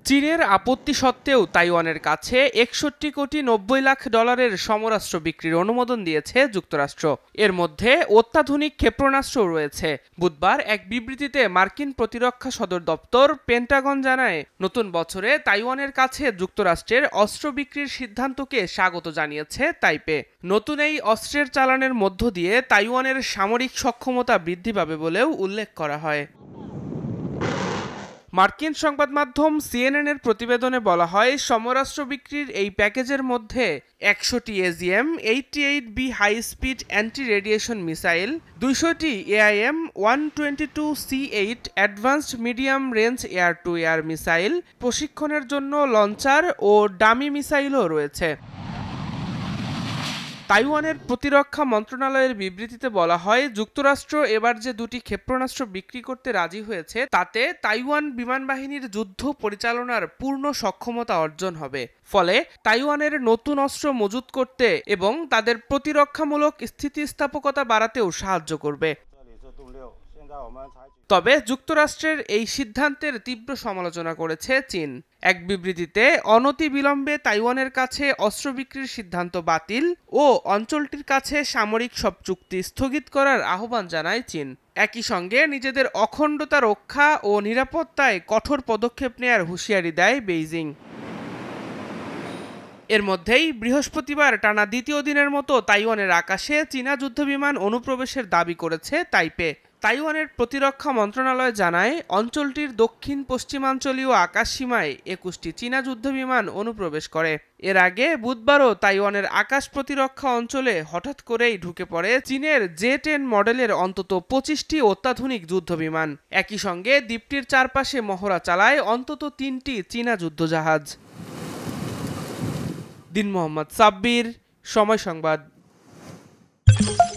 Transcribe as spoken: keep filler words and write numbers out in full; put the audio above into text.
চীনের আপত্তি সত্ত্বেও তাইওয়ানের কাছে একষট্টি কোটি নব্বই লাখ ডলারের সমরাস্ত্র বিক্রির অনুমোদন দিয়েছে যুক্তরাষ্ট্র। এর মধ্যে অত্যাধুনিক ক্ষেপণাস্ত্রও রয়েছে। বুধবার এক বিবৃতিতে মার্কিন প্রতিরক্ষা সদর দপ্তর পেন্টাগন জানায়, নতুন বছরে তাইওয়ানের কাছে যুক্তরাষ্ট্রের অস্ত্র বিক্রির সিদ্ধান্তকে স্বাগত জানিয়েছে তাইপে। নতুন এই অস্ত্রের চালানের মধ্য দিয়ে তাইওয়ানের সামরিক সক্ষমতা বৃদ্ধি পাবে বলেও উল্লেখ করা হয়। মার্কিন সংবাদ মাধ্যম সিএনএন এর প্রতিবেদনে বলা হয়, সমরাস্ত্র বিক্রির এই প্যাকেজের মধ্যে একশোটি AGM eighty eight B high speed anti radiation missile, দুইশোটি AIM one twenty two C eight advanced medium range air to air missile, প্রশিক্ষণের জন্য লঞ্চার ও ডামি মিসাইলও রয়েছে। তাইওয়ানের প্রতিরক্ষা মন্ত্রণালয়ের বিবৃতিতে বলা হয়, যুক্তরাষ্ট্র এবার যে দুটি ক্ষেপণাস্ত্র বিক্রি করতে রাজি হয়েছে তাতে তাইওয়ান বিমান বাহিনীর যুদ্ধ পরিচালনার পূর্ণ সক্ষমতা অর্জন হবে। ফলে তাইওয়ানের নতুন অস্ত্র মজুত করতে এবং তাদের প্রতিরক্ষামূলক স্থিতিস্থাপকতা বাড়াতেও সাহায্য করবে। তবে যুক্তরাষ্ট্রের এই সিদ্ধান্তের তীব্র সমালোচনা করেছে চীন। এক বিবৃতিতে অনতিবিলম্বে তাইওয়ানের কাছে অস্ত্র বিক্রির সিদ্ধান্ত বাতিল ও অঞ্চলটির কাছে সামরিক সব চুক্তি স্থগিত করার আহ্বান জানায় চীন। একই সঙ্গে নিজেদের অখণ্ডতা রক্ষা ও নিরাপত্তায় কঠোর পদক্ষেপ নেয়ার হুঁশিয়ারি দেয় বেইজিং। এর মধ্যেই বৃহস্পতিবার টানা দ্বিতীয় দিনের মতো তাইওয়ানের আকাশে চীনা যুদ্ধবিমান অনুপ্রবেশের দাবি করেছে তাইপে। তাইওয়ানের প্রতিরক্ষা মন্ত্রণালয় জানায়, অঞ্চলটির দক্ষিণ পশ্চিমাঞ্চলীয় আকাশসীমায় একুশটি চীনা যুদ্ধবিমান অনুপ্রবেশ করে। এর আগে বুধবারও তাইওয়ানের আকাশ প্রতিরক্ষা অঞ্চলে হঠাৎ করেই ঢুকে পড়ে চীনের জে টেন মডেলের অন্তত পঁচিশটি অত্যাধুনিক যুদ্ধবিমান। একই সঙ্গে দ্বীপটির চারপাশে মহড়া চালায় অন্তত তিনটি চীনা যুদ্ধজাহাজ। দিন মোহাম্মদ সাব্বির, সময় সংবাদ।